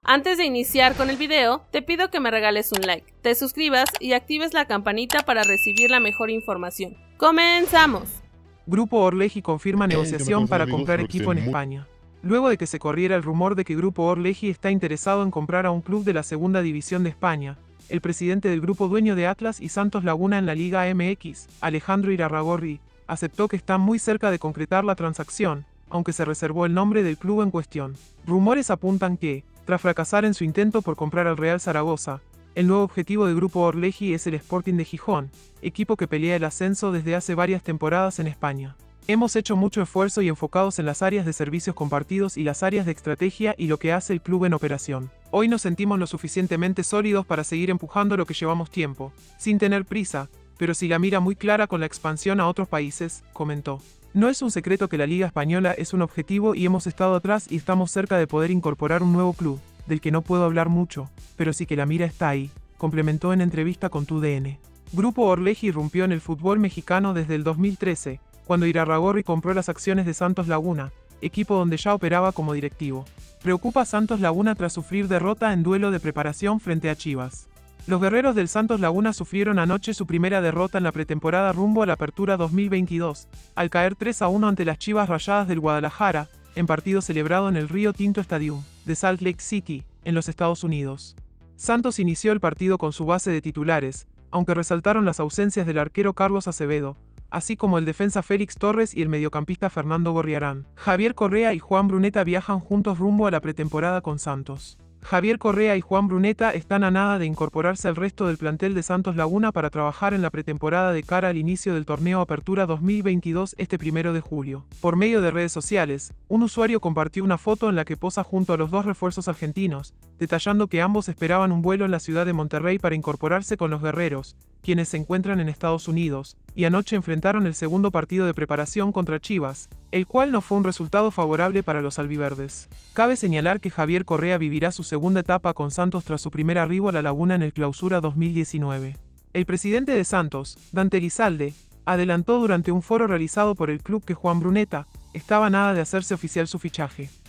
Antes de iniciar con el video, te pido que me regales un like, te suscribas y actives la campanita para recibir la mejor información. ¡Comenzamos! Grupo Orleji confirma negociación para comprar equipo en España. Luego de que se corriera el rumor de que Grupo Orleji está interesado en comprar a un club de la segunda división de España, el presidente del grupo dueño de Atlas y Santos Laguna en la Liga MX, Alejandro Irarrágorri, aceptó que está muy cerca de concretar la transacción, aunque se reservó el nombre del club en cuestión. Rumores apuntan que, tras fracasar en su intento por comprar al Real Zaragoza, el nuevo objetivo del Grupo Orleji es el Sporting de Gijón, equipo que pelea el ascenso desde hace varias temporadas en España. Hemos hecho mucho esfuerzo y enfocados en las áreas de servicios compartidos y las áreas de estrategia y lo que hace el club en operación. Hoy nos sentimos lo suficientemente sólidos para seguir empujando lo que llevamos tiempo, sin tener prisa, pero sí la mira muy clara con la expansión a otros países, comentó. No es un secreto que la Liga Española es un objetivo y hemos estado atrás y estamos cerca de poder incorporar un nuevo club, del que no puedo hablar mucho, pero sí que la mira está ahí, complementó en entrevista con TUDN. Grupo Orleji irrumpió en el fútbol mexicano desde el 2013, cuando Irarrágorri compró las acciones de Santos Laguna, equipo donde ya operaba como directivo. Preocupa a Santos Laguna tras sufrir derrota en duelo de preparación frente a Chivas. Los guerreros del Santos Laguna sufrieron anoche su primera derrota en la pretemporada rumbo a la Apertura 2022, al caer 3-1 ante las Chivas Rayadas del Guadalajara, en partido celebrado en el Rio Tinto Stadium, de Salt Lake City, en los Estados Unidos. Santos inició el partido con su base de titulares, aunque resaltaron las ausencias del arquero Carlos Acevedo, así como el defensa Félix Torres y el mediocampista Fernando Gorriarán. Javier Correa y Juan Bruneta viajan juntos rumbo a la pretemporada con Santos. Javier Correa y Juan Bruneta están a nada de incorporarse al resto del plantel de Santos Laguna para trabajar en la pretemporada de cara al inicio del torneo Apertura 2022 este 1 de julio. Por medio de redes sociales, un usuario compartió una foto en la que posa junto a los dos refuerzos argentinos, detallando que ambos esperaban un vuelo en la ciudad de Monterrey para incorporarse con los guerreros, quienes se encuentran en Estados Unidos, y anoche enfrentaron el segundo partido de preparación contra Chivas, el cual no fue un resultado favorable para los albiverdes. Cabe señalar que Javier Correa vivirá su segunda etapa con Santos tras su primer arribo a la Laguna en el Clausura 2019. El presidente de Santos, Dante Elizalde, adelantó durante un foro realizado por el club que Juan Bruneta estaba a nada de hacerse oficial su fichaje.